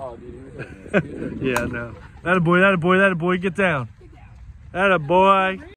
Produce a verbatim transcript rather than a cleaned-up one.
Oh, dude, he was hurting. Yeah, no. That a boy, that a boy, that a boy, get down. That a boy.